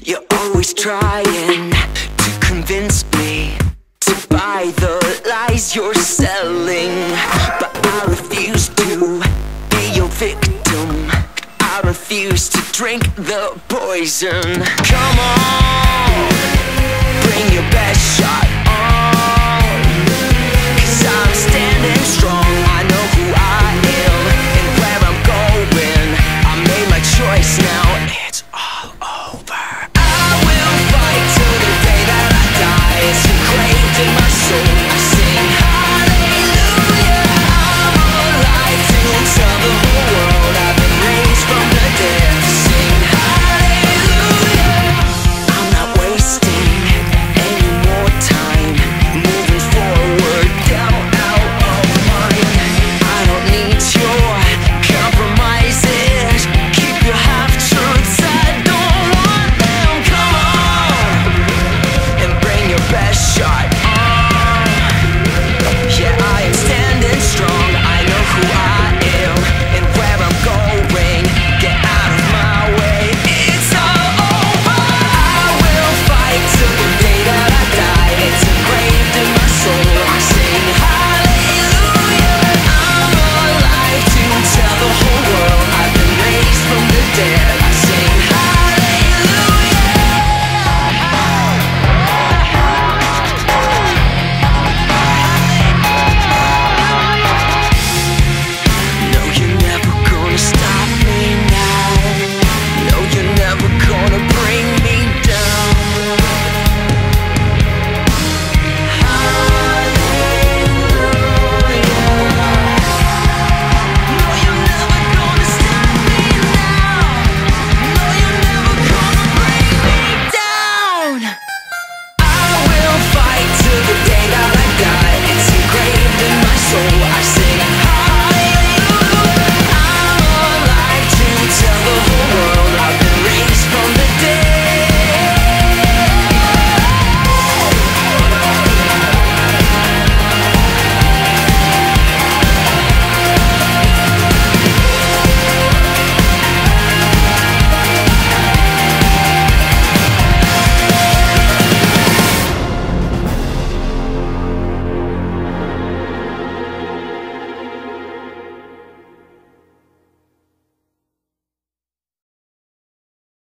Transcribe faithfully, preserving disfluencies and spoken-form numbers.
You're always trying to convince me to buy the lies you're selling, but I refuse to be your victim. I refuse to drink the poison. Come on, bring your best shot.